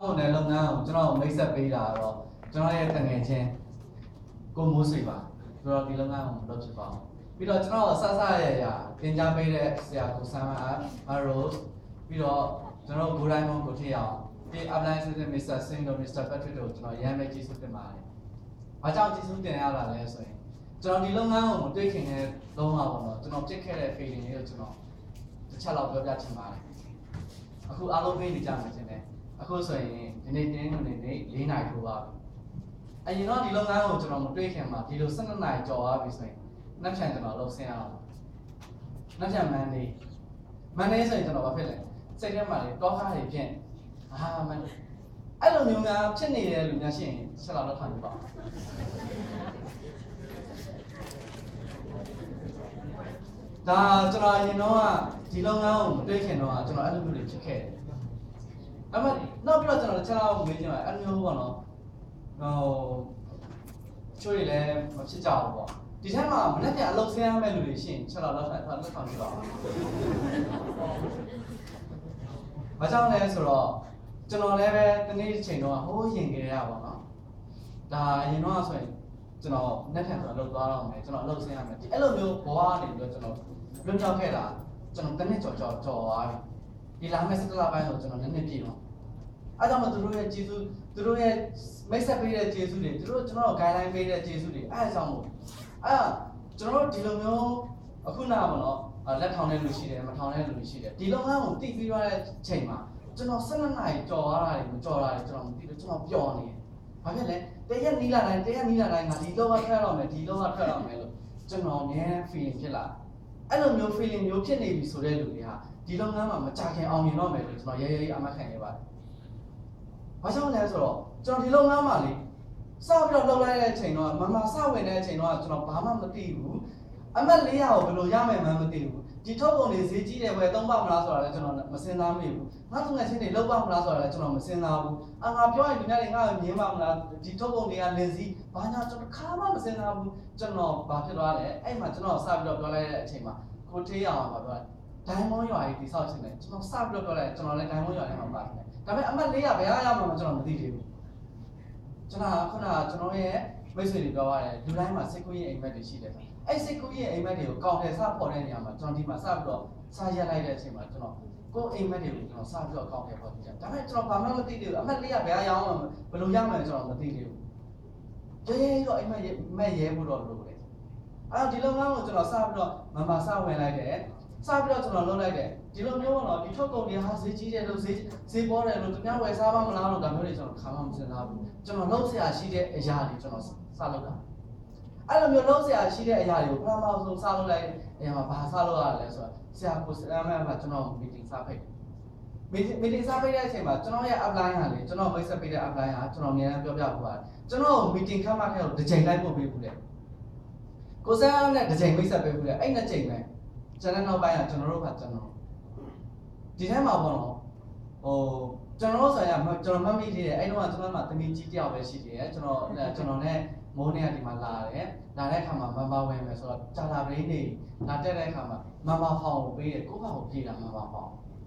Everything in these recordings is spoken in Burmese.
ဟုတ်တယ်လုပ်ငန်းကိုကျွန်တော်မိတ်ဆက်ပေးတာတော့ကျွန်တော်ရဲ့တငယ်ချင်းကိုမိုးဆွေပါဆိုတော့ဒီလုပ်ငန်းကိုလုပ်ဖြစ်ပါအောင်ပြီးတော့ကျွန်တော်ဆဆရရတင်ကြားပေးတဲ့ဆရာကိုဆမ်မာရိုစ်ပြီးတော့ကျွန်တော်ဂိုတိုင်းမွန်ကိုထည့်အောင်ဒီ apply system Mr. Singh တို့ Mr. Patrick တို့ကျွန်တော်ရမ်းပဲကျေးဇူးတင်ပါတယ်။ဘာကြောင့်ကျေးဇူးတင်ရတာလဲဆိုရင်ကျွန်တော်ဒီလုပ်ငန်းကိုမတွေ့ခင်နဲ့လုံးဝပေါ့နော်ကျွန်တော်ပြစ်ခဲ့တဲ့ feeling လေးကိုကျွန်တော်တစ်ချက်လောက်ပြောပြချင်ပါတယ်။အခုအားလုံးသိနေကြမှာချင်းတယ်။အခုဆိုရင်ဒီနေ့တင်းနေနေ4နာရီထိုးပါပြီ။အရင်တော့ဒီလုပ်ငန်းကိုကျွန်တော်မတွေ့ခင်မှာဒီလို12နာရီကြော်သွားပြီဆိုရင်နောက်ချန်ကျွန်တော်လုပ်ဆင်းရအောင်။နောက်ချန်မန်နေဆိုရင်ကျွန်တော်ဘာဖြစ်လဲ။စိတ်ထဲမှာလေတောကားတွေဖြစ်မန်အဲ့လိုမျိုးများဖြစ်နေတဲ့လူများရှိရင်ဆက်လာတော့ထိုင်ပါဒါကျွန်တော်အရင်တော့ဒီလုပ်ငန်းကိုမတွေ့ခင်တော့ကျွန်တော်အဲ့လိုမျိုးတွေဖြစ်ခဲ့တယ်။ဒါပေမဲ့နောက်ပြီးတော့ကျွန်တော်တစ်ချက်လောက်မေးချင်ပါတယ်အဲ့လိုမျိုးပေါ့နော်ချိုးရလည်းမဖြစ်ကြဘူးပေါ့ဒီထက်မှာမနေ့ကအလုပ်ဆင်းရမယ့်လူတွေရှိရင်ချက်လောက်ထိုင်ပြပါဘာကြောင့်လဲဆိုတော့ကျွန်တော်လည်းပဲတနေ့တစ်ချိန်တော့ဟိုးရင်ကြရပါတော့ဒါအရင်တော့ဆိုရင်ကျွန်တော်နေ့ထက်ဆိုအလုပ်သွားတော့မယ်ကျွန်တော်အလုပ်ဆင်းရမယ်ဒီအဲ့လိုမျိုးဘဝနေပြီးတော့ကျွန်တော်လွတ်မြောက်ခဲ့တာကျွန်တော်တနေ့ကြော်သွားပြီဒီလာမယ့်17လပိုင်းဆိုကျွန်တော်နည်းနည်းပြည့်တော့အဲ့ကြောင့်မသူတို့ရဲ့ကျေးဇူးသူတို့ရဲ့မိတ်ဆက်ပေးတဲ့ကျေးဇူးတွေသူတို့ကျွန်တော် guideline ပေးတဲ့ကျေးဇူးတွေအဲ့အကြောင်းမို့အဲ့ကျွန်တော်တို့ဒီလိုမျိုးအခုနာပေါ့နော်လက်ထောင်တဲ့လူရှိတယ်မထောင်တဲ့လူရှိတယ်ဒီလုပ်ငန်းကိုတည်ပြီးသွားတဲ့ချိန်မှာကျွန်တော်12နာရီကြော်သွားတာတွေမကြော်တာတွေကျွန်တော်မသိဘူးကျွန်တော်ပျော်နေတယ်။ဘာဖြစ်လဲတရက်နီးလာတိုင်းငါဒီလောကထွက်တော့မယ်လို့ကျွန်တော်အများ feeling ဖြစ်လာအဲ့လိုမျိုး feeling မျိုးဖြစ်နေပြီဆိုတဲ့လူတွေဟာဒီလုပ်ငန်းမှာမကြခင်အောင်မြင်တော့မယ်လို့ကျွန်တော်ရဲရဲအမှတ်ခံနေပါတယ်။ဘာကြောင့်လဲဆိုတော့ကျွန်တော်ဒီလုပ်ငန်းမှာလေစပြီးတော့လုပ်လိုက်တဲ့အချိန်တော့မမစဝင်တဲ့အချိန်တော့ကျွန်တော်ဘာမှမသိဘူး။အမှတ်400ကိုဘယ်လိုရမယ်မှမသိဘူး။ဒီထုတ်ကုန်တွေဈေးကြီးတယ်ဝယ်သုံးပါမလားဆိုတာလည်းကျွန်တော်မစဉ်းစားမိဘူး။ငါ့သူငယ်ချင်းတွေလောက်ပါမလားဆိုတာလည်းကျွန်တော်မစဉ်းစားဘူး။ငါပြောရင်ဒီနေ့ငါ့ကိုမြင်ပါမလားဒီထုတ်ကုန်တွေကလင်းစီဘာညာကျွန်တော်ခါမှမစဉ်းစားဘူး။ကျွန်တော်ဘာဖြစ်သွားလဲအဲ့မှာကျွန်တော်စပြီးတော့ပြောလိုက်တဲ့အချိန်မှာကိုထေးအောင်ပါပြောတယ်ဒိုင်းမွန်ရွာကြီးတိဆောက်ခြင်းနဲ့ကျွန်တော်စပြီးတော့ပြောလိုက်ကျွန်တော်လည်းဒိုင်းမွန်ရွာထဲမှာပါတယ်။ဒါပေမဲ့အမှတ်400ဘယ်ရမှာကျွန်တော်မသိသေးဘူး။ကျွန်တော်ခုနကကျွန်တော်ရဲ့မိတ်ဆွေတွေပြောရတယ်လူတိုင်းမှာစိတ်ကူးရင်အိမ်မက်တွေရှိတယ်။အဲ့စိတ်ကူးရင်အိမ်မက်တွေကိုကောင်းတယ်စပေါ်တဲ့နေရာမှာကျွန်တော်ဒီမှာစပြီးတော့စာရက်လိုက်တဲ့အချိန်မှာကျွန်တော်ကိုယ်အိမ်မက်တွေကိုကျွန်တော်စပြီးတော့ကောင်းတယ်ပေါ့ဒီကဒါပေမဲ့ကျွန်တော်ဘာမှမသိသေးဘူးအမှတ်400ဘယ်ရအောင်ဘယ်လိုရမလဲကျွန်တော်မသိသေးဘူးရဲတော့အိမ်မက်ရဲဖို့တော့လို့လေအဲ့တော့ဒီလုပ်ငန်းကိုကျွန်တော်စပြီးတော့မမစဝင်လိုက်တယ်စပြီးတော့ကျွန်တော်လုပ်လိုက်တယ်ဒီလိုမျိုးပေါ့နော်ဒီထုတ်ကုန်တွေဟာဈေးကြီးတယ်လို့ဈေးပေါ်တယ်လို့သူများဝယ်စားပါမလားလို့ဒါမျိုးတွေကျွန်တော်ခါမှမစဉ်းစားဘူးကျွန်တော်လုပ်ဆရာရှိတဲ့အရာတွေကျွန်တော်စလုပ်တာအဲ့လိုမျိုးလုပ်ဆရာရှိတဲ့အရာတွေကိုပထမဆုံးစလုပ်လိုက်အရာမှာဘာစလုပ်ရလဲဆိုတော့ဆရာကိုစမ်းမှကျွန်တော် meeting စဖိတ် meeting စဖိတ်တဲ့အချိန်မှာကျွန်တော်ရဲ့ apply ဟာလေကျွန်တော်မိတ်ဆက်ပေးတဲ့ apply ဟာကျွန်တော်အများကြီးပြောပြဖို့ပါတယ်ကျွန်တော် meeting ခန့်မှတ်ခဲ့တော့တစ်ချိန်လိုက်ပို့ပေးဘူးလေကိုစမ်းနဲ့တစ်ချိန်မိတ်ဆက်ပေးဘူးလေအဲ့နှစ်ချိန်ပဲကျွန်တော်နောက်ပိုင်းကကျွန်တော်တို့ကကျွန်တော်ဒီထဲမှာပေါ့နော်ကျွန်တော်ဆိုရင်ကျွန်တော်မှတ်မိသေးတယ်အဲ့တော့ကျွန်တော်မှတမီကြီးတယောက်ပဲရှိသေးတယ်ကျွန်တော်နဲ့မိုးနေရဒီမှာလာတဲ့အခါမှာမမဝင်မယ်ဆိုတော့ဂျာတာပရင်းနေလာတက်တဲ့အခါမှာမမဖောင်ကိုပေးတယ်ကိုဖောင်ကိုပြေးတာမမဖောင်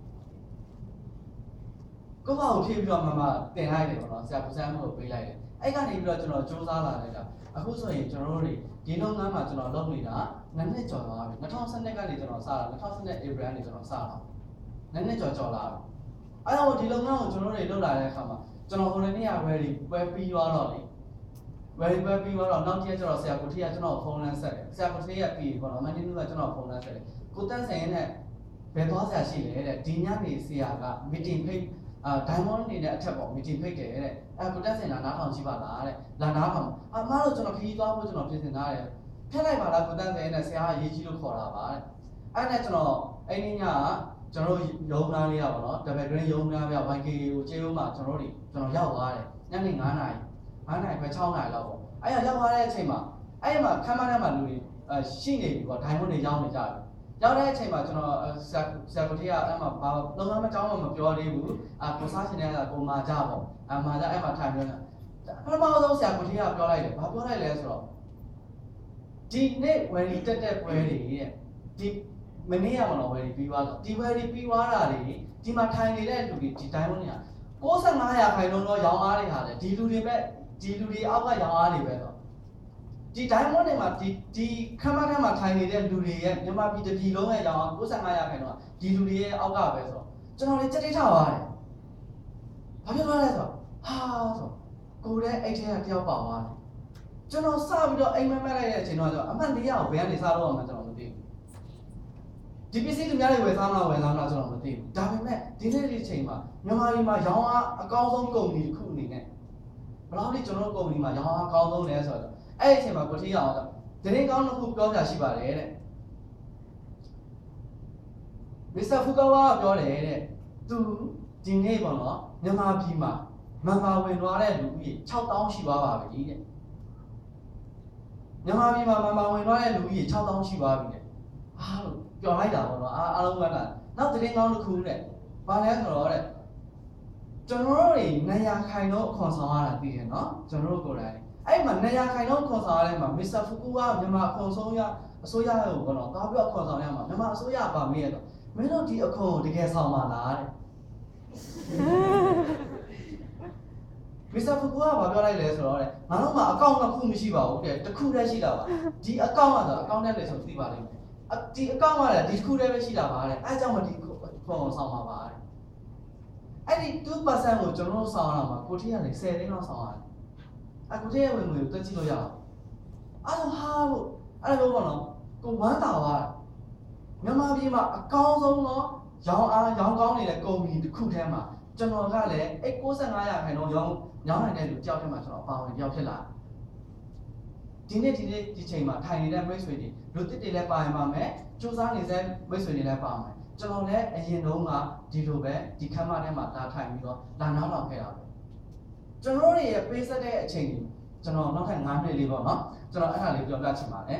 ကိုဖောင်ကိုဖြည့်ပြီးတော့မမတင်လိုက်တယ်ပေါ့နော်ဆရာပူစမ်းမှုကိုပေးလိုက်တယ်အဲ့ကနေပြီးတော့ကျွန်တော်စူးစမ်းလာလိုက်တာအခုဆိုရင်ကျွန်တော်တို့တွေဒီလုပ်ငန်းမှာကျွန်တော်လုပ်နေတာနှစ်ကျော်သွားပြီ2012ကနေကျွန်တော်စတာ2012 April ကနေကျွန်တော်စတာနှစ်ကျော်လာပြီအဲ့တော့ဒီလုပ်ငန်းကိုကျွန်တော်တို့တွေလုပ်လာတဲ့အခါမှာကျွန်တော်ဟိုနေ့က ready ပွဲပြီးသွားတော့လေvery well ပြီးတော့နောက်တစ်ရက်ကျတော့ဆရာကိုထေးကကျွန်တော်ဖုန်းလမ်းဆက်တယ်ဆရာကိုထေးကပြီးပေါ့နော်မန်တင်းကကျွန်တော်ဖုန်းလမ်းဆက်တယ်ကိုတန်းဆိုင်နဲ့ဘယ်သွားဆရာရှိလဲတဲ့ဒီညနေဆရာက meeting ဖိတ်diamond နေတဲ့အထက်ပေါ့ meeting ဖိတ်တယ်တဲ့ကိုတန်းဆိုင်နားထောင်ကြည့်ပါလားတဲ့လာနားထောင်အမတို့ကျွန်တော်ခရီးသွားဖို့ကျွန်တော်ပြင်ဆင်ထားတယ်ဖျက်လိုက်ပါလားကိုတန်းဆိုင်နဲ့ဆရာကရေးကြီးလို့ခေါ်တာပါတဲ့အဲ့နဲ့ကျွန်တော်အဲ့ဒီညကကျွန်တော်ရုံးသားလေးရပါတော့ double green ရုံးသားပြ YK ကိုကျေးရုံးမှာကျွန်တော်ရောက်သွားတယ်ညနေ9နာရီ9နာရီပဲ6နာရီလောက်ပေါ့အဲ့ရရောက်သွားတဲ့အချိန်မှာအဲ့မှာခမ်းမထဲမှာလူတွေရှိနေပြီပေါ့ဒိုင်မွန်တွေရောက်နေကြတယ်ရောက်တဲ့အချိန်မှာကျွန်တော်ဆရာကိုထေးကအဲ့မှာဘာလုံငန်းမကြောင်းမှမပြောသေးဘူးကိုစားရှင်တဲ့ကကိုမာကြပေါ့မာကြအဲ့မှာထိုင်နေတယ်ပထမဆုံးဆရာကိုထေးကပြောလိုက်တယ်ဘာပြောလိုက်လဲဆိုတော့ဒီနေ့ဝယ်ရီတက်တဲ့ပွဲတွေရဲ့ဒီမနေ့ကမလို့ဝယ်ရီပြီးသွားတော့ဒီဝယ်ရီပြီးသွားတာတွေဒီမှာထိုင်နေတဲ့လူတွေဒီဒိုင်မွန်တွေက 65%ခိုင်နှုန်းတော့ရောင်းအားတွေဟာလေဒီလူတွေအောက်ကရောင်းအားတွေပဲတော့ဒီ diamond တွေမှာဒီခမ်းမထဲမှာထိုင်နေတဲ့လူတွေရဲ့မြန်မာပြည်တစ်ပြည်လုံးရဲ့ရောင်းအား65%ခိုင်နှုန်းကဒီလူတွေရဲ့အောက်ကပဲဆိုကျွန်တော်လည်းကြက်တိထားပါတယ်ဘာဖြစ်သွားလဲဆိုဟာဆိုကိုယ်တဲ့အိတ်ထဲကတယောက်ပါသွားတယ်ကျွန်တော်စပြီးတော့အိမ်မက်လိုက်တဲ့အချိန်တော့ကျွန်တော်အမှန်တရားကိုဘယ်ကနေစတော့မှကျွန်တော်မသိဘူးဒီပစ္စည်းသူများတွေဝယ်စားမလားကျွန်တော်မသိဘူးဒါပေမဲ့ဒီနေ့ဒီချိန်မှာမြန်မာပြည်မှာရောင်းအားအကောင်းဆုံးကုမ္ပဏီတစ်ခုအနေနဲ့ဘယ်လောက်ထိကျွန်တော်တို့ကုမ္ပဏီမှာရောင်းအားအကောင်းဆုံးလဲဆိုတော့အဲ့ဒီအချိန်မှာကိုထီအောင်ဆိုတရင်ကောင်းတစ်ခုပြောပြရှိပါတယ်တဲ့မစ္စတာဖူကာဝါကပြောတယ်တဲ့သူဒီနေ့ပေါ့နော်မြန်မာပြည်မှာမန်ပါဝင်သွားတဲ့လူကြီး6000ရှိသွားပါပြီတဲ့မြန်မာပြည်မှာမန်ပါဝင်သွားတဲ့လူကြီး6000ရှိသွားပြီတဲ့အားလို့ပြောလိုက်တာပေါ့နော်အားလုံးကနောက်တရင်ကောင်းတစ်ခုတဲ့ဘာလဲဆိုတော့တဲ့ကျွန်တော်တို့တွေနေရာခိုင်တော့အခွန်ဆောင်ရတာသိတယ်နော်ကျွန်တော်တို့ကိုယ်တိုင်အဲ့မှာနေရာခိုင်တော့အခွန်ဆောင်ရတဲ့မှာမစ္စတာဖူကူကမြန်မာအခွန်ဆောင်ရအစိုးရကိုပေါ့နော်သွားပြီးအခွန်ဆောင်ရမှာမြန်မာအစိုးရပါမေးရတော့မင်းတို့ဒီအခွန်ကိုတကယ်ဆောင်ပါလားတဲ့မစ္စတာဖူကူကဘာပြောလိုက်လဲဆိုတော့တဲ့ငါတို့မှာအကောင့်တစ်ခုမရှိပါဘူးတဲ့တစ်ခုတည်းရှိတာပါဒီအကောင့်ကတော့အကောင့်နဲ့လည်းဆိုသိပါလိမ့်မယ်ဒီအကောင့်ကလည်းဒီတစ်ခုတည်းပဲရှိတာပါတဲ့အဲကြောင့်မဒီခွန်ကိုဆောင်ပါပါတဲ့အဲ့ဒီ2%ကိုကျွန်တော်တို့ဆောင်ရအောင်ပါကိုထိကနေ10သိန်းလောက်ဆောင်ရတယ်ကိုထိရဲ့ဝင်ငွေကိုတွက်ကြည့်လို့ရအောင်အဲ့ဒါဟာလို့အဲ့လိုပေါ့နော်ကိုဝမ်းသာသွားမြန်မာပြည်မှာအကောင်းဆုံးသောရောင်းကောင်းနေတဲ့ကုမ္ပဏီတစ်ခုထဲမှာကျွန်တော်ကလည်းအဲ့65%ခိုင်တော့ရောင်းနိုင်တဲ့လူတယောက်ထဲမှာကျွန်တော်အပါဝင်တယောက်ဖြစ်လာဒီနေ့ဒီချိန်မှာထိုင်နေတဲ့မိတ်ဆွေတွေလူတစ်တွေလည်းပါရင်ပါမယ်စူးစမ်းနေတဲ့မိတ်ဆွေတွေလည်းပါမယ်ကျွန်တော်လည်းအရင်တုန်းကဒီလိုပဲဒီခမ်းမထဲမှာလာထိုင်ပြီးတော့လာနောက်လောက်ခဲ့တာပဲကျွန်တော်တို့ရဲ့ပေးဆက်တဲ့အချိန်ကြီးကျွန်တော်နောက်ထပ်9နှစ်လေးပေါ့နော်ကျွန်တော်အဲ့ဒါလေးပြောပြချင်ပါတယ်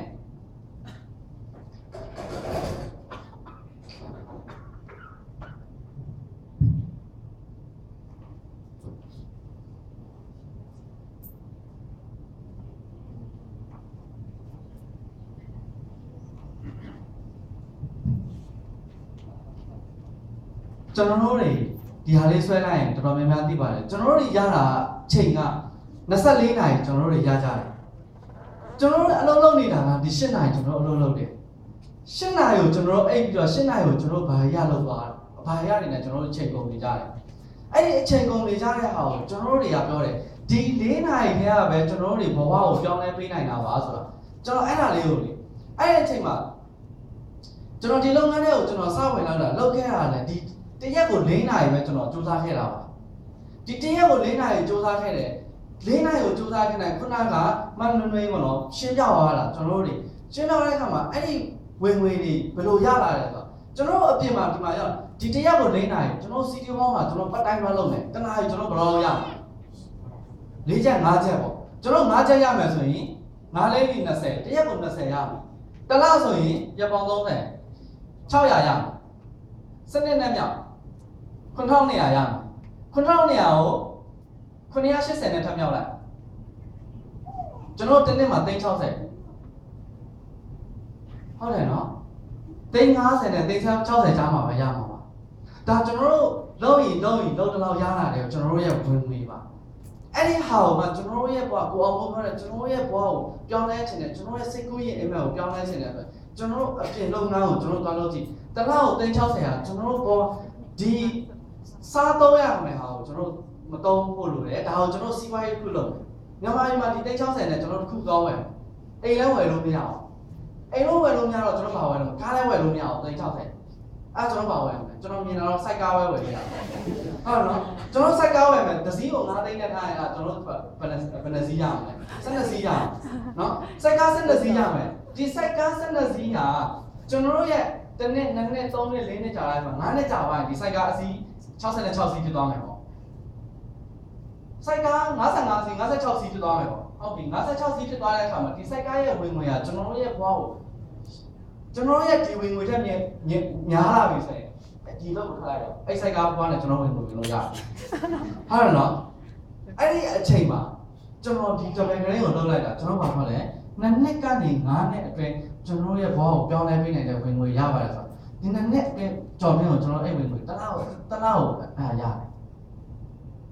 ကျွန်တော်တို့တွေဒီဟာလေးဆွဲလိုက်ရင်တော်တော်များများသိပါတယ်ကျွန်တော်တို့တွေရတာချိန်က24နာရီကျွန်တော်တို့တွေရကြတယ်ကျွန်တော်တို့အလုံးလုံးနေတာကဒီ7နာရီကျွန်တော်တို့အလုံးလုံးတယ်7နာရီကိုကျွန်တော်တို့အိပ်ပြီးတော့7နာရီကိုကျွန်တော်တို့ဘာရလောက်သွားဘာရနေလဲကျွန်တော်တို့ချိန်ကုန်နေကြတယ်အဲ့ဒီအချိန်ကုန်နေကြတဲ့ဟာကိုကျွန်တော်တို့တွေကပြောတယ်ဒီ4နာရီထဲကပဲကျွန်တော်တို့တွေဘဝကိုပြောင်းလဲပေးနိုင်တာပါဆိုတော့ကျွန်တော်အဲ့ဒါလေးကိုလေအဲ့ဒီအချိန်မှာကျွန်တော်ဒီလုပ်ငန်းတွေကိုကျွန်တော်စဝင်လာတာလုပ်ခဲ့ရတယ်ဒီတရက်ကို4နာရီပဲကျွန်တော်စူးစမ်းခဲ့တာပါဒီတရက်ကို4နာရီစူးစမ်းခဲ့တယ်4နာရီကိုစူးစမ်းခဲ့တယ်ခုနကမန်နွေပေါ့နော်ရှင်းပြသွားတာကျွန်တော်တို့တွေရှင်းပြတဲ့အခါမှာအဲ့ဒီဝင်ငွေတွေဘယ်လိုရလာလဲဆိုတော့ကျွန်တော်တို့အပြင်မှာဒီမှာရောက်ဒီတရက်ကို4နာရီကျွန်တော်စီတီဘောမှာကျွန်တော်ပတ်တိုင်းမလုပ်မယ်တနားရီကျွန်တော်ဘယ်လိုရမလဲ4ချက်5ချက်ပေါ့ကျွန်တော်5ချက်ရမယ်ဆိုရင်5လေးပြီး20တရက်ကို20ရမယ်တလားဆိုရင်ရပောင်30 600ရမယ်စနစ်နဲ့မြောက်9200ရမယ်9200ကို980နဲ့ထပ်မြောက်လိုက်ကျွန်တော်တစ်နှစ်မှာ360ဟုတ်တယ်နော်350နဲ့360ကြားမှာပဲရမှာပါဒါကျွန်တော်တို့လုံးရင်လုံးတလောက်ရလာတယ်ကျွန်တော်တို့ရဲ့ဝင်ငွေပါအဲ့ဒီဟာကိုမှကျွန်တော်တို့ရဲ့ဘဝကိုအောင်ပြောတယ်ကျွန်တော်တို့ရဲ့ဘဝကိုပြောင်းလဲခြင်းနဲ့ကျွန်တော်ရဲ့စိတ်ကူးရင်အိမ်မက်ကိုပြောင်းလဲခြင်းနဲ့ဆိုကျွန်တော်တို့အပြင်လုပ်ငန်းကိုကျွန်တော်တို့သွားလို့ကြည့်တလောက်360ဟာကျွန်တော်တို့ဘောဒီစားတော့ရမယ်ဟာကိုကျွန်တော်မတုံးဖို့လိုတယ်ဒါကိုကျွန်တော်စီးပွားရေးခုလုပ်မယ်မြန်မာပြည်မှာဒီ360နဲ့ကျွန်တော်တို့ခုကောင်းဝယ်အိမ်လည်းဝယ်လို့မရအောင်အိမ်လုံးဝယ်လို့မရတော့ကျွန်တော်ဘာဝယ်လို့ကားလည်းဝယ်လို့မရအောင်360အဲ့ကျွန်တော်ဘာဝယ်မလဲကျွန်တော်မြင်တော့စိုက်ကားဝယ်ရတာဟုတ်နော်ကျွန်တော်စိုက်ကားဝယ်မယ်တစ်စီးကို9သိန်းနဲ့ထားရင်ကျွန်တော်ဘယ်နှစီးရမလဲ12စီးရအောင်နော်စိုက်ကား12စီးရမယ်ဒီစိုက်ကား12စီးဟာကျွန်တော်တို့ရဲ့တစ်နှစ်2နှစ်3နှစ်4နှစ်ကြာလိုက်မှာ9နှစ်ကြာသွားရင်ဒီစိုက်ကားအစီး66စီးဖြစ်သွားမယ်ပေါ့စိုက်ကား55စီး56စီးဖြစ်သွားမယ်ပေါ့ဟုတ်ပြီ56စီးဖြစ်သွားတဲ့အခါမှာဒီစိုက်ကားရဲ့ဝင်ငွေကကျွန်တော်တို့ရဲ့ဘဝကိုကျွန်တော်ရဲ့ဒီဝင်ငွေတက်များလာပြီဆိုရင်ဒီလောက်ကိုထားလိုက်တော့အဲ့စိုက်ကားဘဝနဲ့ကျွန်တော်ဝင်ငွေပြန်လို့ရတယ်ဟုတ်တယ်နော်အဲ့ဒီအချိန်မှာကျွန်တော်ဒီတပင်ကလေးကိုလုပ်လိုက်တာကျွန်တော်ဘာမှလဲ2နှစ်ကနေ9နှစ်အတွင်းကျွန်တော်ရဲ့ဘဝကိုပြောင်းလဲပေးနိုင်တဲ့ဝင်ငွေရပါတယ်ဆိုတော့ဒီ2နှစ်အတွင်းကြော်မင်းကိုကျွန်တော်အဲ့ဝင်ငွေတလားကိုရတယ်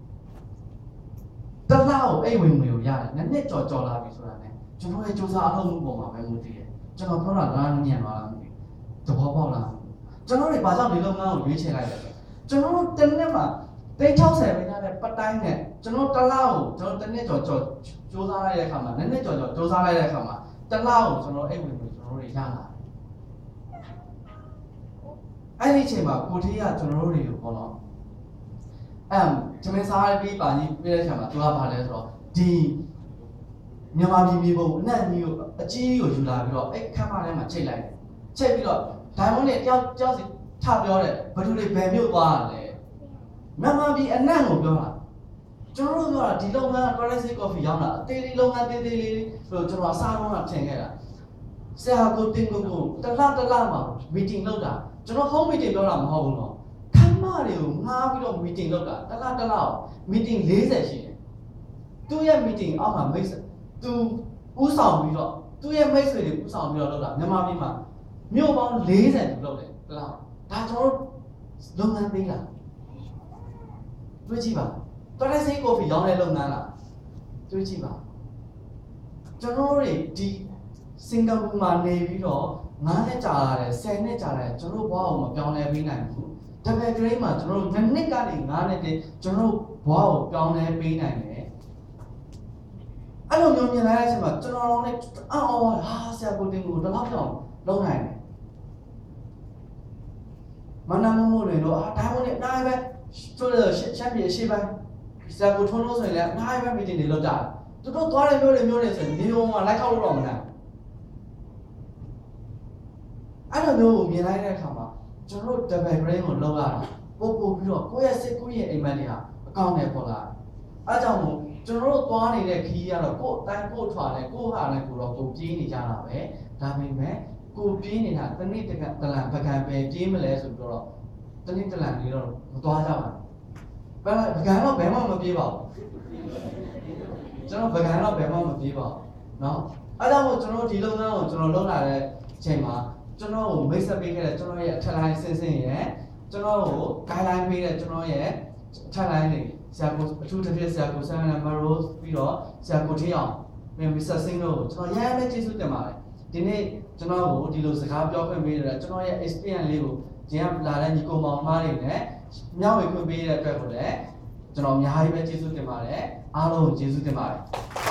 ကိုအိတ်ဝင်ဝင်ကိုရတယ်နှစ်ကြော်လာပြီဆိုတာနဲ့ကျွန်တော်ရဲ့စူးစမ်းအလုပ်မှုပုံမှာပဲမူတည်တယ်ကျွန်တော်ပြောတာလားညံ့သွားလားမသိဘူးသဘောပေါက်လားကျွန်တော်တွေဘာကြောင့်ဒီလုပ်ငန်းကိုရွေးချယ်လိုက်လဲကျွန်တော်တို့တစ်နှစ်မှာ360ပဲရတဲ့ပတ်တိုင်းနဲ့ကျွန်တော်တစ်လားကိုကျွန်တော်တစ်နှစ်ကျော်စူးစမ်းလိုက်တဲ့အခါမှာနှစ်ကျော်စူးစမ်းလိုက်တဲ့အခါမှာတစ်လားကိုကျွန်တော်အိတ်ဝင်ဝင်ကျွန်တော်တို့ရလာအဲ့ဒီအချိန်မှာကိုထေးကကျွန်တော်တို့တွေကိုပေါ့နော်ဂျမင်းစားပြီးပါကြီးပြတဲ့အခါမှာသူကဘာလဲဆိုတော့ဒီမြန်မာပြည်မြေပုံအနက်ကြီးကိုအကြီးကိုယူလာပြီးတော့အဲ့ခမ်းမထဲမှာချိတ်လိုက်တယ်ချိတ်ပြီးတော့ဒိုင်မွန်နဲ့တယောက်စီထပြောတယ်ဘယ်သူတွေဘယ်မြို့သွားရလဲမြန်မာပြည်အနက်ကိုပြောတာကျွန်တော်တို့ပြောတာဒီလုပ်ငန်းက currency coffee ရောက်လာအသေးလေးလုပ်ငန်းသေးလေးဆိုတော့ကျွန်တော်အစားလုံးကထင်ခဲ့တာဆရာကိုတင်ကိုတလားမှာ meeting လုပ်တာကျွန်တော် home meeting ပြောတာမဟုတ်ဘူးနော်ခမ်းမတွေကိုငားပြီးတော့ meeting လုပ်တာတလား meeting 40ရှိတယ်သူ့ရဲ့ meeting အောက်မှာမိတ်သူဥဆောင်ပြီးတော့သူ့ရဲ့မိတ်ဆွေတွေဥဆောင်ပြီးတော့လုပ်တာမြန်မာပြည်မှာမြို့ပေါင်း40သူလုပ်တယ်တလားဒါကျွန်တော်လုပ်ငန်းပေးတာတွေ့ကြည့်ပါတော်တဲ့စိတ်ကော်ဖီရောင်းတဲ့လုပ်ငန်းလားတွေ့ကြည့်ပါကျွန်တော်တွေဒီစင်ကာပူမှာနေပြီးတော့9နှစ်ကြာလာတယ်10နှစ်ကြာလာတယ်ကျွန်တော်ဘွားကိုမပြောင်းလဲပေးနိုင်ဘူးတပည့်ကလေးမှာကျွန်တော်2နှစ်ကနေ9နှစ်တည်းကျွန်တော်ဘွားကိုပြောင်းလဲပေးနိုင်တယ်အဲ့လိုမျိုးမြင်လာတဲ့အချိန်မှာကျွန်တော်လည်းအော်ဟာဆရာကိုတင်ကိုတော့တော့လုံးနိုင်တယ်မနမမို့လေတော့ဒါမှမဟုတ်နိုင်ပဲဆိုတော့ရှက်ပြေရှေ့ပိုင်းဆရာကိုထုံးလို့ဆိုရင်လည်းနိုင်ပဲ meeting တွေလုပ်ကြတယ်သူတို့သွားတဲ့မျိုးတွေဆိုရင်ဒီလိုမှလိုက်ခောက်လို့တော့မနိုင်အဲ့လိုမျိုးကိုမြင်လိုက်တဲ့အခါမှာကျွန်တော်တို့ double brain ကိုလောက်ရတာပို့ပြီးတော့ကိုယ့်ရဲ့စိတ်ကိုယ့်ရဲ့အိမ်မက်တွေဟာအကောင့်နဲ့ပေါ်လာအဲ့ကြောင့်မို့ကျွန်တော်တို့သွားနေတဲ့ခီးကတော့ကိုယ့်အတိုင်းကိုယ့်ထွာနဲ့ကိုယ့်ဟာနဲ့ကိုယ်တော့ကိုပြေးနေကြတာပဲဒါပေမဲ့ကိုပြေးနေတာတနေ့တလန်ပကံပဲပြေးမလဲဆိုပြီးတော့တနေ့တလန်လေးတော့မသွားကြပါဘူးပကံတော့ဘယ်မှမပြေးပါဘူးကျွန်တော်ပကံတော့ဘယ်မှမပြေးပါဘူးเนาะအဲ့ဒါမို့ကျွန်တော်ဒီလုပ်ငန်းကိုကျွန်တော်လုပ်လာတဲ့အချိန်မှာကျွန်တော်ကိုမိတ်ဆက်ပေးခဲ့တဲ့ကျွန်တော်ရဲ့အထက်လိုင်းစင်ရဲ့ကျွန်တော်ကို guideline ပေးတဲ့ကျွန်တော်ရဲ့အထက်လိုင်းတွေဆရာကိုအထူးတစ်ဖြစ်ဆရာကိုဆန်နံပါတ်ရိုးပြီးတော့ဆရာကိုထေးအောင်မစ္စတာစင်းတို့ကိုကျွန်တော်ရမ်းပဲကျေးဇူးတင်ပါတယ်ဒီနေ့ကျွန်တော်ကိုဒီလိုစကားပြောခွင့်ပေးတဲ့ကျွန်တော်ရဲ့ experience လေးကိုကျင်းလာတဲ့ညီကောင်မောင်မားတွေနဲ့မျှဝေခွင့်ပေးတဲ့အတွက်ကိုလည်းကျွန်တော်အများကြီးပဲကျေးဇူးတင်ပါတယ်အားလုံးကိုကျေးဇူးတင်ပါတယ်